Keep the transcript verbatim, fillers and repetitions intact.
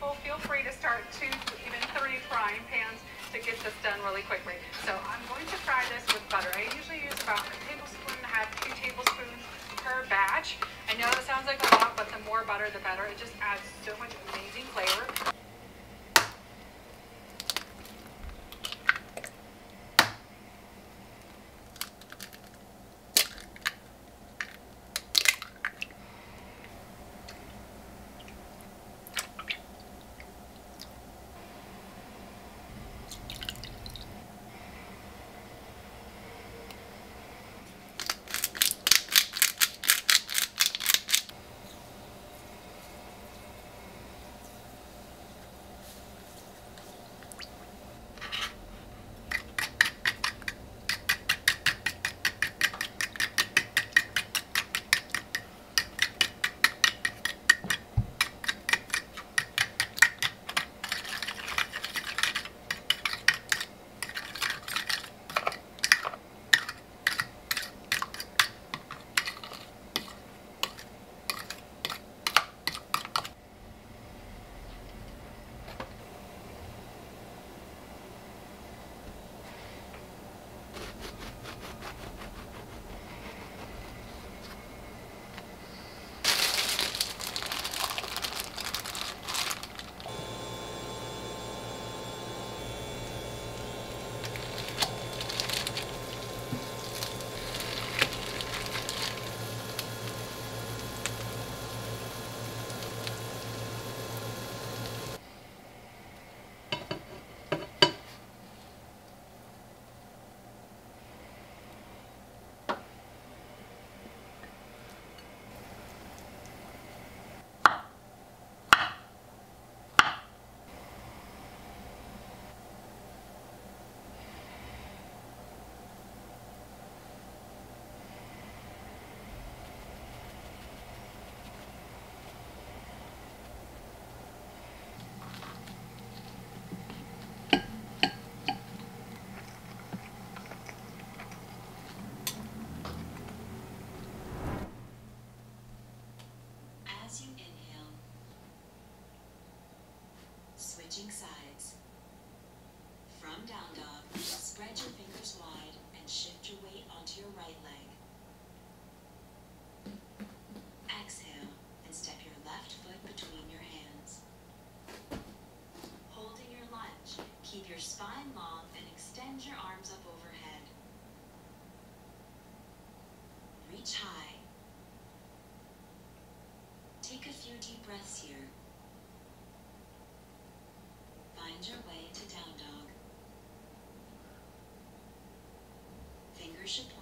people, feel free to start two, even three frying pans to get this done really quickly. So I'm going to fry this with butter. I usually use about a tablespoon and a half, two tablespoons per batch. I know that sounds like a lot, but the more butter, the better. It just adds so much amazing flavor. As you inhale, switching sides. From down dog, spread your fingers wide and shift your weight onto your right leg. Exhale and step your left foot between your hands. Holding your lunge, keep your spine long and extend your arms up overhead. Reach high. Take a few deep breaths here. Find your way to down dog. Fingers should point